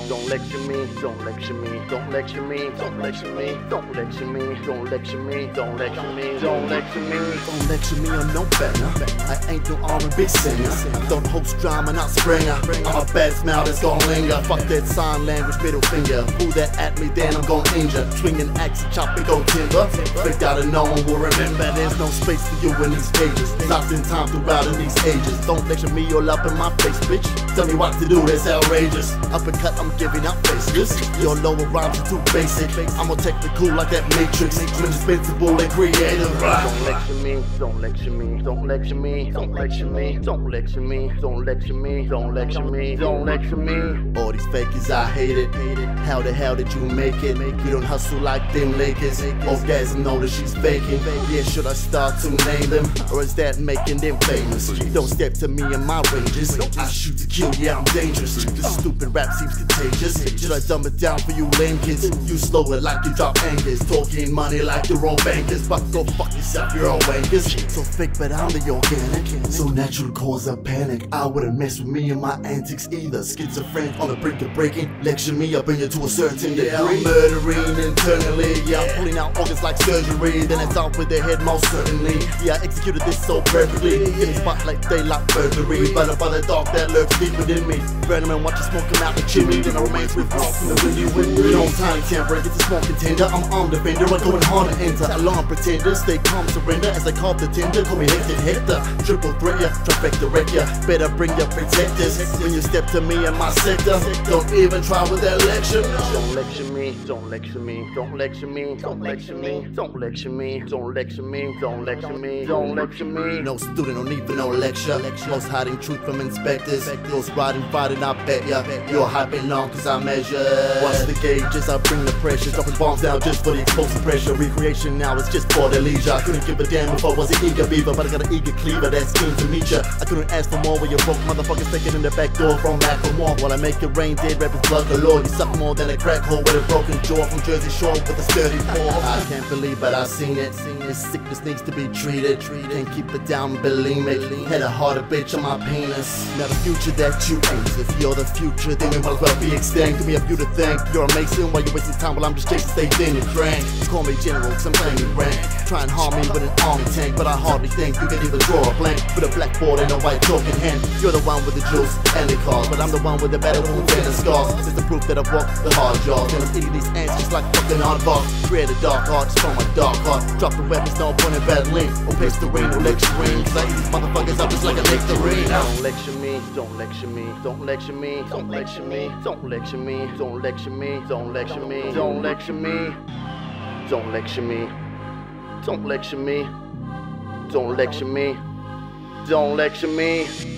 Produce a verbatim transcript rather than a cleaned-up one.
don't lecture me, don't lecture me, don't lecture me, don't lecture me, don't lecture me, don't lecture me, don't lecture me, don't lecture me, don't lecture me, I'm no better. I ain't no R and B singer. Don't host drama, not Springer. I'm a bad smile that's gon' linger. Fuck that sign language, middle finger. Who that at me, then I'm gon' injure. Swinging axe and chopping go timber. Faked out and no one will remember. There's no space for you in these pages. Locked in time throughout in these ages. Don't lecture me all up in my face, bitch. Tell me what to do, that's outrageous. Uppercut, I'm giving out faceless. Your lower rhymes are too basic. I'm more technical like that Matrix. I'm indispensable and creative. Don't lecture me, don't lecture me, don't lecture me, don't lecture me, don't lecture me, don't lecture me, don't lecture me, don't lecture me. All these fakers, I hate it. How the hell did you make it? You don't hustle like them Lakers. Orgasm, know that she's faking. Yeah, should I start to name them? Or is that making them famous? Don't step to me in my ranges. I shoot to kill, yeah, I'm dangerous. This stupid rap seems contagious. Should I dumb it down for you lame kids? You slow it like you drop anchors. Talking money like your own bankers. But go fuck yourself, you're all wankers. So fake, but I'm the organic. So natural cause a panic. I wouldn't mess with me and my antics either. Schizophrenic on the brink of breaking. Lecture me, I'll bring you to a certain degree. Yeah, I'm murdering internally. Yeah, I'm pulling out organs like surgery. Then it's out with the head most certainly. Yeah, I executed this so perfectly. In the spotlight, daylight burglary. But up by the dark that lurks deep within me. Burn them and watch the smoke come out the chimney. Then I remain with walk from the windy wind. No time temper, get the smoke contender. I'm armed defender, I'm going hard to enter. Alarm pretender, stay calm, surrender. As I carve the tender, call me Hector Hector. Triple threat ya, trifecta wreck ya. Better bring your protectors when you step to me in my sector. Don't even try with that lecture. Don't lecture me, don't lecture me, don't lecture me, don't lecture me, don't lecture me, don't lecture me, don't lecture me, don't lecture me. No student, no need for no lecture. Most hiding truth from inspectors. Those riding, fighting, I bet ya. You're hyping long cause I measure. Watch the gauges, I bring the pressure. Dropping bombs down just for the explosive pressure. Recreation now is just for the leisure. I couldn't give a damn if I was an eager beaver, but I got an eager cleaver that's keen to meet ya. I couldn't ask for more when you broke motherfuckers taking in the back door from back for more. While I make it rain, dead rappers blood galore. You suck more than a crack hole with a broken jaw from Jersey Shore with a sturdy paw. I can't believe but I've seen it. This sickness needs to be treated. Can't keep it down, bulimic. Had a harder bitch on my penis. Now the future that you ain't. If you're the future, then we might as well be extinct. Give me a few to thank. You're amazing while you're wasting time while I'm just chasing stay thin and crank. Call me general cause I'm playing rank. Try and harm me with an army tank, but I hardly think you can even draw a blank with a blackboard and a white chalk in hand. You're the one with the juice and the cars, but I'm the one with the better wounds and the scars. It's the proof that I've walked the hard jaws, and I'm eating these ants just like fucking hardball. Create a dark heart just from my dark heart. Drop the weapons, no point in battling. Or pace the rain, or lecturing. Cause I eat these motherfuckers up just like a nectarine. Don't lecture me, don't lecture me, don't lecture me, don't lecture me, don't lecture me, don't lecture me, don't lecture me, don't lecture me, don't lecture me, don't lecture me, don't lecture me, don't lecture me.